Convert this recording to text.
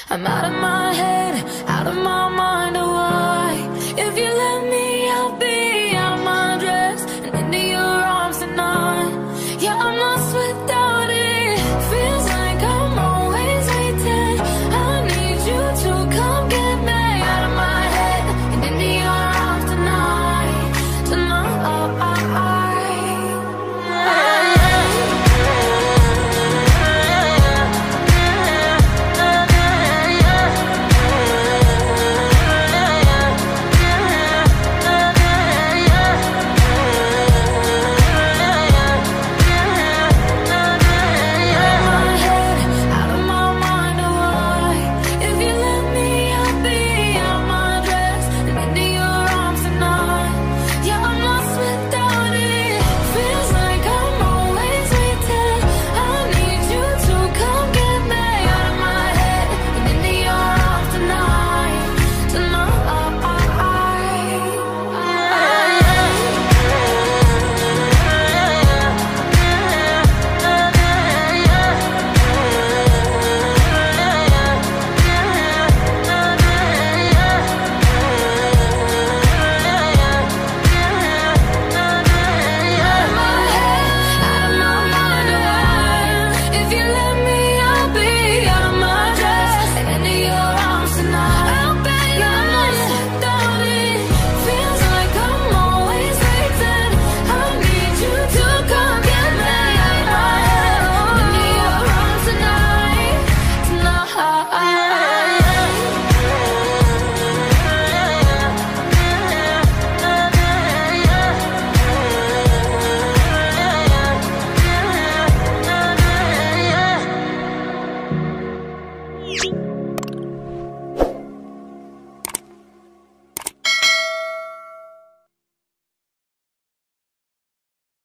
I'm out of my head, out of my mind, oh why? If you let me, I'll be out of my dress and into your arms tonight. Yeah, I'm lost without it. Feels like I'm always waiting. I need you to come get me out of my head and into your arms tonight, tonight. You